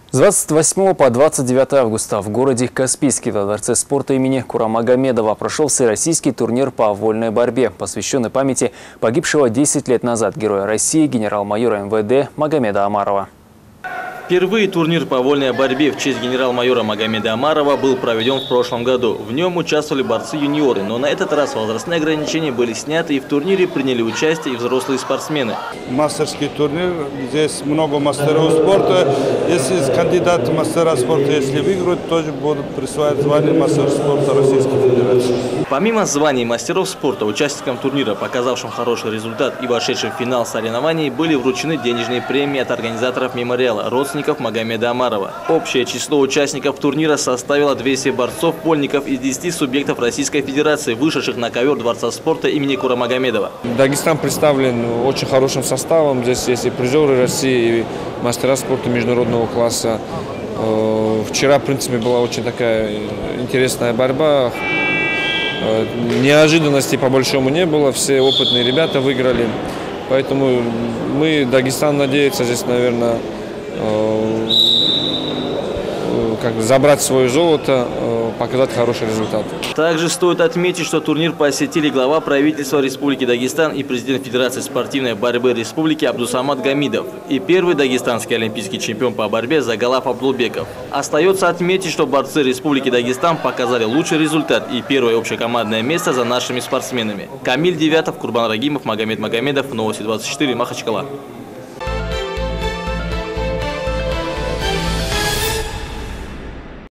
С 28 по 29 августа в городе Каспийске во Дворце спорта имени Курамагомедова прошел всероссийский турнир по вольной борьбе, посвященный памяти погибшего 10 лет назад героя России, генерал-майора МВД Магомеда Омарова. Впервые турнир по вольной борьбе в честь генерал-майора Магомеда Омарова был проведен в прошлом году. В нем участвовали борцы-юниоры, но на этот раз возрастные ограничения были сняты, и в турнире приняли участие и взрослые спортсмены. Мастерский турнир, здесь много мастеров спорта. Если кандидат в мастера спорта, если выиграют, тоже будут присваивать звание мастера спорта Российской Федерации. Помимо званий мастеров спорта, участникам турнира, показавшим хороший результат и вошедшим в финал соревнований, были вручены денежные премии от организаторов мемориала родственников Магомеда Омарова. Общее число участников турнира составило 200 борцов-вольников из 10 субъектов Российской Федерации, вышедших на ковер Дворца спорта имени Курамагомедова. Дагестан представлен очень хорошим составом. Здесь есть и призеры России, и мастера спорта международного класса. Вчера, в принципе, была очень такая интересная борьба. Неожиданностей по большому не было. Все опытные ребята выиграли. Поэтому мы, Дагестан, надеется здесь, наверное, забрать свое золото, показать хороший результат. Также стоит отметить, что турнир посетили глава правительства Республики Дагестан и президент Федерации спортивной борьбы Республики Абдусамат Гамидов и первый дагестанский олимпийский чемпион по борьбе Загалав Абдулбеков. Остается отметить, что борцы Республики Дагестан показали лучший результат и первое общекомандное место за нашими спортсменами. Камиль Девятов, Курбан Рагимов, Магомед Магомедов, Новости 24, Махачкала.